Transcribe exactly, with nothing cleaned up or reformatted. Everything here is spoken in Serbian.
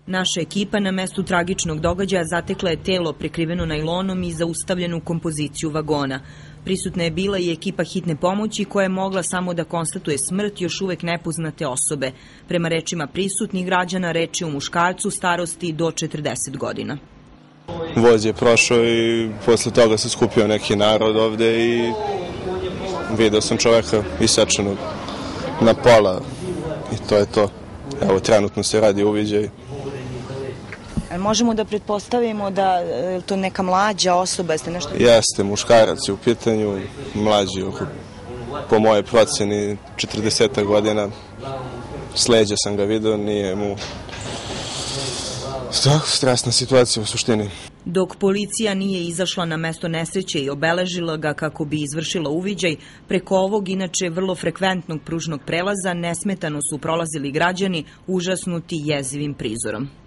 Naša ekipa na mestu tragičnog događaja zatekla je telo prekriveno najlonom i zaustavljenu kompoziciju vagona. Prisutna je bila i ekipa hitne pomoći koja je mogla samo da konstatuje smrt još uvek nepoznate osobe. Prema rečima prisutnih građana, reč je o muškarcu starosti do četrdeset godina. Voz je prošao i posle toga se skupio neki narod ovde i video sam čoveka isečenog na pola i to je to. Evo, trenutno se radi uviđaj. Možemo da pretpostavimo da je to neka mlađa osoba, jeste nešto? Jeste, muškarac je u pitanju, mlađi, po moje proceni, četrdeset godina. S leđa sam ga video, nije mu... Stresna situacija u suštini. Dok policija nije izašla na mesto nesreće i obeležila ga kako bi izvršila uviđaj, preko ovog inače vrlo frekventnog pružnog prelaza nesmetano su prolazili građani užasnuti jezivim prizorom.